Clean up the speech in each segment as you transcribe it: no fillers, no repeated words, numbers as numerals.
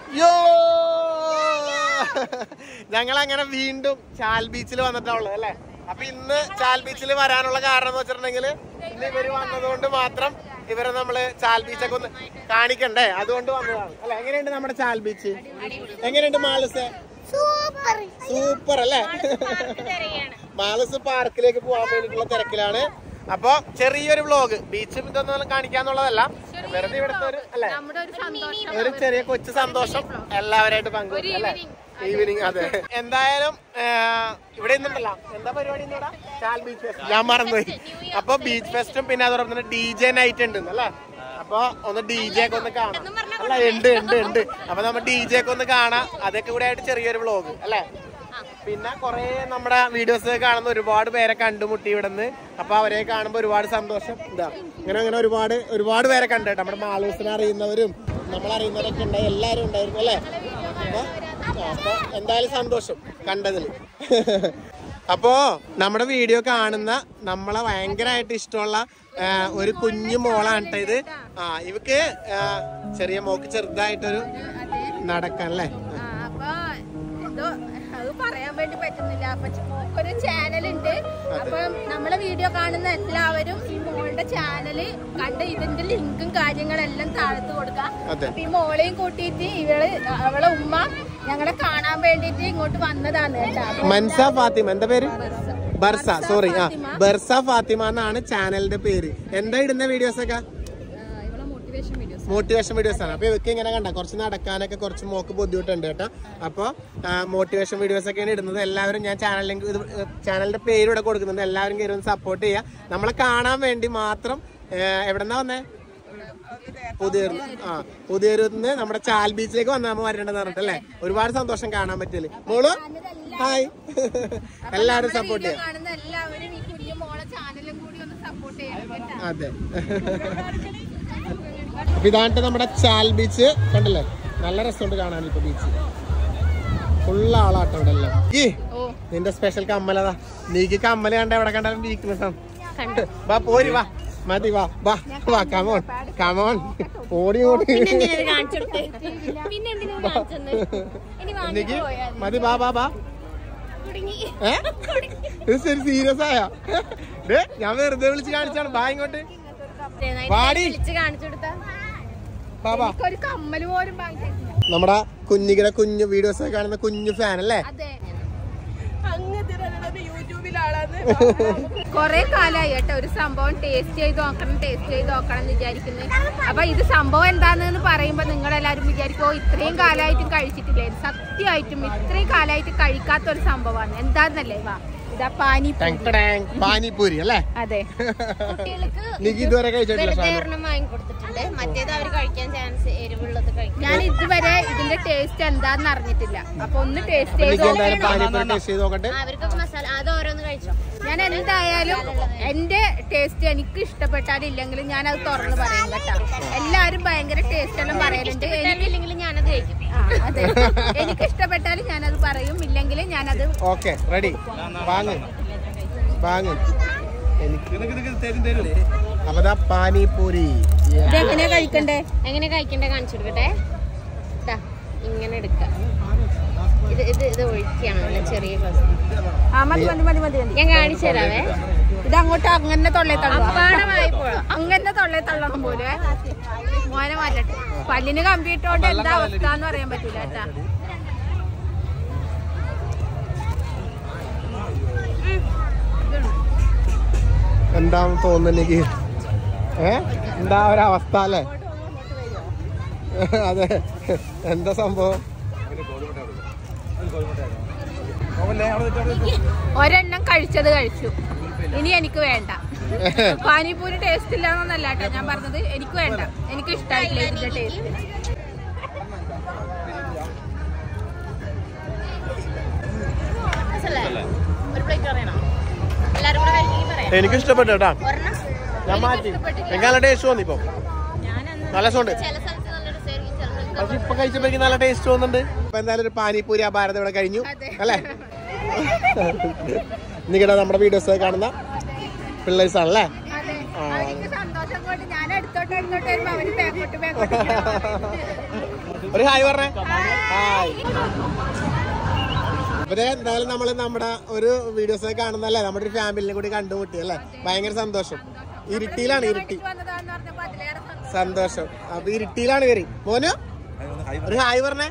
യോ ഞങ്ങൾ അങ്ങനെ വീണ്ടും ചാൽ ബീച്ചിൽ വന്നിട്ടുള്ളത് അല്ലെ. അപ്പൊ ഇന്ന് ചാൽ ബീച്ചിൽ വരാനുള്ള കാരണം എന്ന് വെച്ചിട്ടുണ്ടെങ്കിൽ ഇന്ന് ഇവര് വന്നതുകൊണ്ട് മാത്രം ഇവരെ നമ്മള് ചാൽ ബീച്ചൊക്കെ ഒന്ന് കാണിക്കണ്ടേ, അതുകൊണ്ട് വന്നതാണ് അല്ലെ. എങ്ങനെയുണ്ട് നമ്മുടെ ചാൽ ബീച്ച്? എങ്ങനെയുണ്ട് മാലസ്? സൂപ്പർ അല്ലേ. മാലസ് പാർക്കിലേക്ക് പോകാൻ വേണ്ടിയിട്ടുള്ള തിരക്കിലാണ്. അപ്പൊ ചെറിയൊരു വ്ലോഗ്, ബീച്ചും ഇതൊന്നും കാണിക്കാന്നുള്ളതല്ല, വെറുതെ ഇവിടുത്തെ ഒരു അല്ലെ ഒരു ചെറിയ കൊച്ചു സന്തോഷം എല്ലാവരായിട്ട് പങ്കുവെക്കും അല്ലെ. ഈവനിങ്. അതെ, എന്തായാലും ഇവിടെ ഇന്നുണ്ടല്ലോ എന്താ പരിപാടി ഇന്നിവിടെ? Chal beach fest. ഞാൻ മറന്നുപോയി. അപ്പൊ ബീച്ച് ഫെസ്റ്റും പിന്നെ അതോടൊപ്പം തന്നെ DJ നൈറ്റ് ഉണ്ട് അല്ലേ. അപ്പൊ ഒന്ന് DJ ഒക്കെ ഒന്ന് കാണാം അല്ല. ഉണ്ട്. അപ്പൊ നമ്മൾ DJ ഒക്കെ ഒന്ന് കാണാം. അതൊക്കെ കൂടെ ആയിട്ട് ചെറിയൊരു വ്ലോഗ് അല്ലെ. പിന്നെ കുറെ നമ്മുടെ വീഡിയോസ് കാണുന്ന ഒരുപാട് പേരെ കണ്ടുമുട്ടി ഇവിടെ നിന്ന്. അപ്പൊ അവരെ കാണുമ്പോ ഒരുപാട് സന്തോഷം. ഇതാ അങ്ങനെ ഒരുപാട് പേരെ കണ്ടേട്ടോ. നമ്മുടെ മാലൂസിനെ അറിയുന്നവരും നമ്മളറിയുന്നവരൊക്കെ ഉണ്ടായി, എല്ലാരും ഉണ്ടായിരുന്നു അല്ലെ. അപ്പൊ എന്തായാലും സന്തോഷം കണ്ടതിൽ. അപ്പോ നമ്മുടെ വീഡിയോ കാണുന്ന നമ്മളെ ഭയങ്കരമായിട്ട് ഇഷ്ടമുള്ള ഒരു കുഞ്ഞു മോളാണ് കേട്ടോ ഇത്. ഇവക്ക് ചെറിയ മോക്ക് ചെറുതായിട്ടൊരു നടക്കാൻ അല്ലേ. അത് പറയാൻ വേണ്ടി പറ്റുന്നില്ല. അപ്പൊ മോക്കൊരു ചാനലുണ്ട്. അപ്പൊ നമ്മളെ വീഡിയോ കാണുന്ന എല്ലാവരും ഈ മോളുടെ ചാനല് കണ്ട് ഇതിന്റെ ലിങ്കും കാര്യങ്ങളെല്ലാം താഴത്ത് കൊടുക്കാം. അപ്പൊ ഈ മോളെയും കൂട്ടിയിട്ട് അവളെ ഉമ്മ ഞങ്ങളെ കാണാൻ വേണ്ടിട്ട് ഇങ്ങോട്ട് വന്നതാണ് കേട്ടോ. മൻസ ഫാത്തിമ, എന്താ പേര്? ബർസ. സോറി, ബർസ ഫാത്തിമ എന്നാണ് ചാനലിന്റെ പേര്. എന്താ ഇടുന്ന വീഡിയോസ് ഒക്കെ? മോട്ടിവേഷൻ വീഡിയോസ് ആണ്. അപ്പൊ ഇവർക്ക് ഇങ്ങനെ കണ്ട കുറച്ച് നടക്കാനൊക്കെ കുറച്ച് മോക്ക് ബുദ്ധിമുട്ടുണ്ട് കേട്ടോ. അപ്പൊ മോട്ടിവേഷൻ വീഡിയോസ് ഒക്കെയാണ് ഇടുന്നത്. എല്ലാവരും ഞാൻ ചാനലിന്റെ പേര് ഇവിടെ കൊടുക്കുന്നുണ്ട്. എല്ലാവരും കയറി ഒന്ന് സപ്പോർട്ട് ചെയ്യുക. നമ്മളെ കാണാൻ വേണ്ടി മാത്രം. എവിടെന്നാ വന്നേ? പുതിയൊരുന്ന് നമ്മുടെ ചാൽ ബീച്ചിലേക്ക് വന്നാൽ നമ്മൾ വരേണ്ടതെന്ന് പറഞ്ഞിട്ടല്ലേ. ഒരുപാട് സന്തോഷം കാണാൻ പറ്റില്ലേ മോള്. ഹായ്. എല്ലാവരും സപ്പോർട്ട് ചെയ്യാം. അതെ. അപ്പൊ ഇതാണ്ട് നമ്മുടെ ചാൽ ബീച്ച് കണ്ടല്ലേ. നല്ല രസമുണ്ട് കാണാൻ. ഇപ്പൊ ബീച്ച് ഫുള്ള് ആളാട്ടോ ഇവിടെ എല്ലാം. നിന്റെ സ്പെഷ്യൽ കമ്മലതാ. നീക്ക് കമ്മല കണ്ട എവിടെ കണ്ടാലും വീക്ക്നെസ് ആണ്. വാ പോരി വാ. മതി വാ വാ വാ. കമോൺ ഓടി ഓടി. മതി വാ വാ വാ. ഇത് ശരി സീരിയസ് ആയാ? ഞാൻ വെറുതെ വിളിച്ച് കാണിച്ചാണ്. വാ ഇങ്ങോട്ട് വാടി. നമ്മുടെ കുഞ്ഞിയുടെ കുഞ്ഞു വീഡിയോസ് ഒക്കെ കാണുന്ന കുഞ്ഞു ഫാൻ അല്ലേ. കൊറേ കാലായി കേട്ടോ ഒരു സംഭവം ടേസ്റ്റ് ചെയ്ത് നോക്കണം എന്ന് വിചാരിക്കുന്നത്. അപ്പൊ ഇത് സംഭവം എന്താന്ന് പറയുമ്പോ നിങ്ങളെല്ലാരും വിചാരിക്കോ ഇത്രയും കാലമായിട്ടും കഴിച്ചിട്ടില്ലേ. സത്യമായിട്ടും ഇത്രയും കാലമായിട്ട് കഴിക്കാത്ത ഒരു സംഭവമാണ്. എന്താന്നല്ലേ? വാ, ഇതാ പാനിപൂരി അല്ലേ. അതെ. ഇതുവരെ ഞാൻ ഇതുവരെ ഇതിന്റെ ടേസ്റ്റ് എന്താന്ന് അറിഞ്ഞിട്ടില്ല. അപ്പൊ ഒന്ന് ടേസ്റ്റ് ചെയ്ത് ഞാൻ എന്തായാലും എന്റെ ടേസ്റ്റ് എനിക്ക് ഇഷ്ടപ്പെട്ടാലും ഇല്ലെങ്കിലും ഞാൻ അത് തുറന്ന് പറയും കേട്ടോ. എല്ലാരും ഭയങ്കര ടേസ്റ്റ് എല്ലാം പറയലുണ്ട്. ഞാനത് കഴിക്കും. അതെ, എനിക്ക് ഇഷ്ടപ്പെട്ടാലും ഞാനത് പറയും, ഇല്ലെങ്കിലും ഞാനത് ഓക്കെ റെഡി. അപ്പൊ പാനിപൂരി എങ്ങനെയാ കഴിക്കണ്ടേ കാണിച്ചു കൊടുക്കട്ടെ. ഇങ്ങനെ എടുക്കാം. ഇത് ഒഴിക്കാണല്ലോ ചെറിയ ഗ്ലാസ്. ഞാൻ കാണിച്ചു തരാവേ. ഇത് അങ്ങോട്ട് അങ്ങനെ തൊള്ളേ അങ്ങനെ തൊള്ളേ തള്ളണം പോലെ മോനെ മാറ്റട്ടെ. പല്ലിന് കമ്പിയിട്ടോണ്ട് എന്താ അവസ്ഥ എന്ന് പറയാൻ പറ്റൂല കേട്ടാ. എന്താന്ന് തോന്നുന്നെനിക്ക്. എന്താ ഒരവസ്ഥ അല്ലേ. അതെ, എന്താ സംഭവം? ഒരെണ്ണം കഴിച്ചത് കഴിച്ചു. ഇനി എനിക്ക് വേണ്ട. പാനിപൂരി ടേസ്റ്റ് ഇല്ലാന്നല്ല കേട്ടോ ഞാൻ പറഞ്ഞത്. എനിക്ക് വേണ്ട, എനിക്ക് ഇഷ്ടമായിട്ടില്ല ഇതിന്റെ ടേസ്റ്റ്. എനിക്ക് ഇഷ്ടപ്പെട്ടു കേട്ടാ. ഞാൻ മാറ്റി. എനിക്ക് നല്ല ടേസ്റ്റ് തോന്നി. ഇപ്പൊ നല്ല സോണ്ട്. പക്ഷെ ഇപ്പൊ കഴിച്ചപ്പോ എനിക്ക് നല്ല ടേസ്റ്റ് തോന്നുന്നുണ്ട്. ഇപ്പൊ എന്തായാലും ഒരു പാനിപൂരി ആ ഭാരതം ഇവിടെ കഴിഞ്ഞു അല്ലേ. നിങ്ങളുടെ നമ്മുടെ വീഡിയോസ് കാണുന്ന പിള്ളേഴ്സ് ആണല്ലേ. ഒരു ഹായ് പറഞ്ഞേ. ഹായ്. അപ്പൊ എന്തായാലും നമ്മള് നമ്മുടെ ഒരു വീഡിയോസ് കാണുന്നല്ലേ, നമ്മുടെ ഒരു ഫാമിലിനെ കൂടി കണ്ടുമുട്ടി അല്ലേ, ഭയങ്കര സന്തോഷം. ഇരുട്ടിയിലാണ്, ഇരുട്ടി സന്തോഷം. അപ്പൊ ഇരുട്ടിയിലാണ് വരും മോനു. ഒരു ഹായ് പറഞ്ഞേ.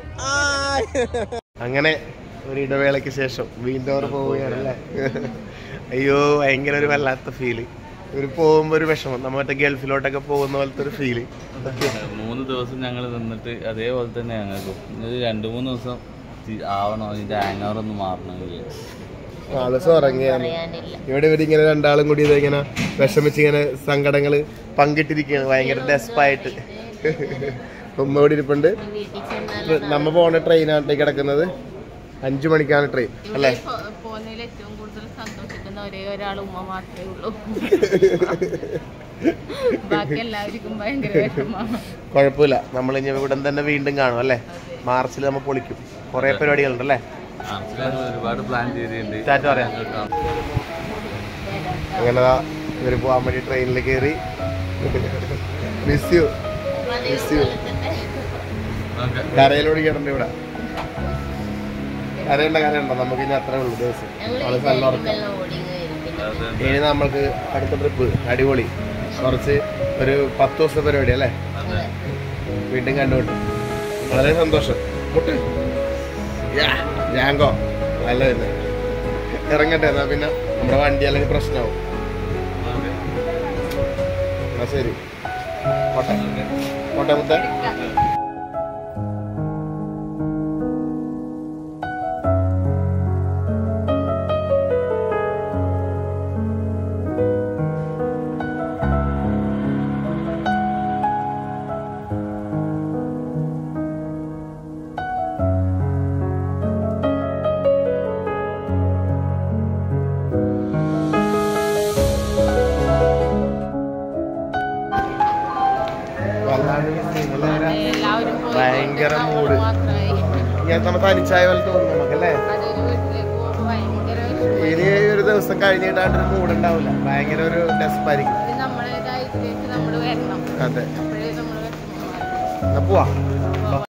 അങ്ങനെ ഒരു ഇടവേളയ്ക്ക് ശേഷം വീണ്ടും പോവുകയാണ് അല്ലേ. അയ്യോ ഭയങ്കര ഒരു വല്ലാത്ത ഫീല്. ഒരു പോകുമ്പോ ഒരു വിഷമം, നമ്മ മറ്റേ ഗൾഫിലോട്ടൊക്കെ പോകുന്ന പോലത്തെ ഒരു ഫീല്. 3 ദിവസം ഞങ്ങൾ നിന്നിട്ട് അതേപോലെ തന്നെ ഞങ്ങൾക്കും 2-3 ദിവസം ആവണോ ഇതിന്റെ ആങ്ങാറൊന്നും മാറണമെങ്കിൽ. ആള് ഉറങ്ങിയാണ് ഇവിടെ. ഇവരിങ്ങനെ രണ്ടാളും കൂടി ഇങ്ങനെ വിഷമിച്ച് ഇങ്ങനെ സങ്കടങ്ങള് പങ്കിട്ടിരിക്കുകയാണ്, ഭയങ്കര ഡെസ്പായിട്ട്. ഉമ്മ ഇവിടെ ഇരിപ്പുണ്ട്. നമ്മ പോണ ട്രെയിനാണ് കിടക്കുന്നത്, 5 മണിക്കാണ് ട്രെയിൻ അല്ലേ. ഏറ്റവും കൂടുതൽ സന്തോഷിക്കുന്ന ഒരേ ഒരാൾ ഉമ്മ മാത്രമേ ഉള്ളൂ. ബാക്കി എല്ലാവർക്കും ഭയങ്കര വിഷമമാണ്. കുഴപ്പമില്ല, നമ്മൾ ഇനി ഇവിടെ തന്നെ വീണ്ടും കാണും അല്ലേ. മാർച്ചിൽ നമ്മൾ പൊളിക്കും. കുറെ പരിപാടികളുണ്ടല്ലേ, ഒരുപാട് പ്ലാൻ ചെയ്തിട്ടുണ്ട്. ചാറ്റ് പറയാം. അങ്ങനെ ഇവര് പോവാൻ വേണ്ടി ട്രെയിനിൽ കയറി. Miss you, miss you. കരയിലൂടെ കേട്ടുണ്ട് ഇവിടെ. കരയുണ്ടോ നമുക്ക് ഇനി അത്രേ ഉള്ളൂ ദിവസം. ഇനി നമ്മൾക്ക് അടുത്ത ട്രിപ്പ് അടിപൊളി കുറച്ച് ഒരു 10 ദിവസത്തെ പരിപാടി അല്ലേ. വീണ്ടും കണ്ടുപിട്ടും വളരെ സന്തോഷം. മുട്ട് ജാങ്കോ നല്ല തന്നെ ഇറങ്ങട്ടെ. എന്നാ പിന്നെ നമ്മുടെ വണ്ടി അല്ലെങ്കിൽ പ്രശ്നമാവും. എന്നാ ശരി, കോട്ടെ കോട്ടെ മുത്ത. ഭയങ്കര മൂഡ് ഇങ്ങനെ നമ്മൾ തനിച്ചായ പോലെ തോന്നുന്നു നമുക്കല്ലേ. ഇനി ഒരു ദിവസം കഴിഞ്ഞിട്ടാണ്ടൊരു മൂഡ് ഉണ്ടാവില്ല, ഭയങ്കര ഒരു ഡെസ്പായിരിക്കും. അതെ, എന്നാ പോവാ.